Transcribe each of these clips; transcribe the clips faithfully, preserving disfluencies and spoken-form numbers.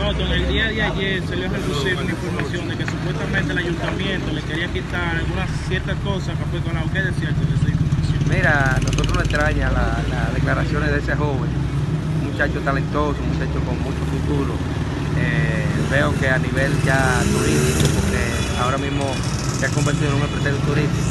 Norton, el día de ayer se le reducir una información de que supuestamente el ayuntamiento le quería quitar algunas ciertas cosas que fue con la ¿qué es cierto de esa información? Mira, a nosotros nos extraña las la declaraciones de ese joven, un muchacho talentoso, un muchacho con mucho futuro. Eh, veo que a nivel ya turístico, porque ahora mismo se ha convertido en un empresario turístico.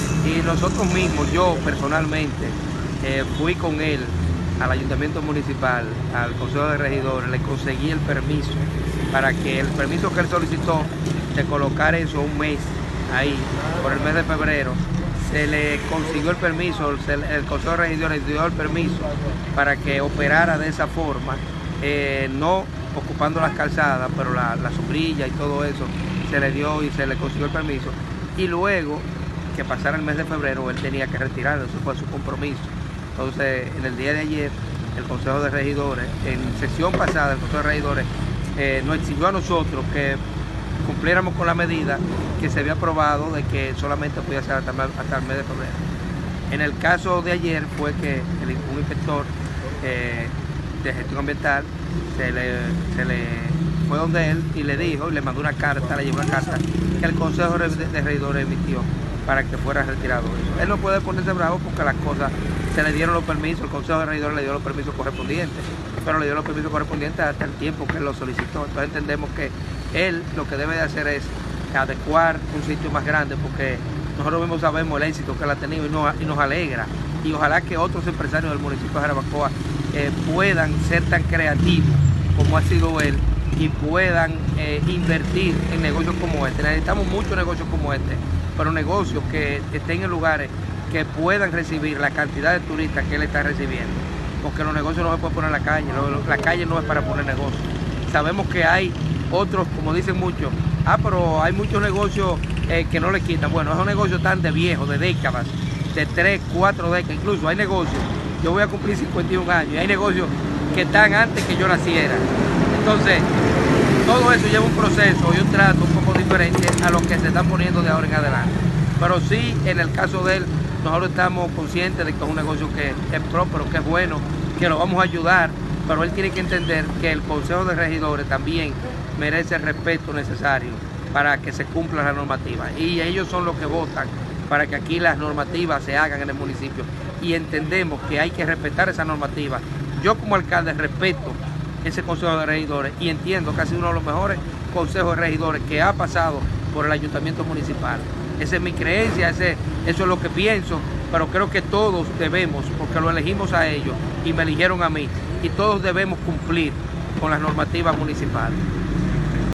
Y nosotros mismos, yo personalmente, eh, fui con él al ayuntamiento municipal, al consejo de regidores, le conseguí el permiso para que el permiso que él solicitó de colocar eso un mes ahí, por el mes de febrero, se le consiguió el permiso, se, el consejo de regidores dio el permiso para que operara de esa forma, eh, no ocupando las calzadas, pero la, la sombrilla y todo eso se le dio y se le consiguió el permiso. Y luego que pasara el mes de febrero, él tenía que retirarlo, eso fue su compromiso. Entonces, en el día de ayer, el Consejo de Regidores, en sesión pasada, el Consejo de Regidores eh, nos exigió a nosotros que cumpliéramos con la medida que se había aprobado de que solamente podía ser hasta, hasta el mes de febrero. En el caso de ayer fue que el, un inspector eh, de gestión ambiental se le, se le fue donde él y le dijo, y le mandó una carta, le llevó una carta que el Consejo de, de Regidores emitió para que fuera retirado eso. Él no puede ponerse bravo porque las cosas se le dieron los permisos, el Consejo de Regidores le dio los permisos correspondientes, pero le dio los permisos correspondientes hasta el tiempo que él lo solicitó. Entonces entendemos que él lo que debe de hacer es adecuar un sitio más grande, porque nosotros mismos sabemos el éxito que él ha tenido y nos, y nos alegra. Y ojalá que otros empresarios del municipio de Jarabacoa eh, puedan ser tan creativos como ha sido él y puedan eh, invertir en negocios como este. Necesitamos muchos negocios como este, pero negocios que estén en lugares que puedan recibir la cantidad de turistas que él está recibiendo, porque los negocios no se pueden poner en la calle, la calle no es para poner negocios. Sabemos que hay otros, como dicen muchos, ah, pero hay muchos negocios eh, que no le quitan. Bueno, esos negocios tan de viejos, de décadas, de tres, cuatro décadas, incluso hay negocios, yo voy a cumplir cincuenta y un años, y hay negocios que están antes que yo naciera. Entonces, todo eso lleva un proceso y un trato un poco diferente a lo que se están poniendo de ahora en adelante. Pero sí, en el caso de él, nosotros estamos conscientes de que es un negocio que es próspero, que es bueno, que lo vamos a ayudar, pero él tiene que entender que el Consejo de Regidores también merece el respeto necesario para que se cumpla la normativa. Y ellos son los que votan para que aquí las normativas se hagan en el municipio. Y entendemos que hay que respetar esa normativa. Yo como alcalde respeto ese Consejo de Regidores y entiendo que ha sido uno de los mejores consejos de regidores que ha pasado por el ayuntamiento municipal. Esa es mi creencia, ese, eso es lo que pienso, pero creo que todos debemos, porque lo elegimos a ellos y me eligieron a mí, y todos debemos cumplir con las normativas municipales.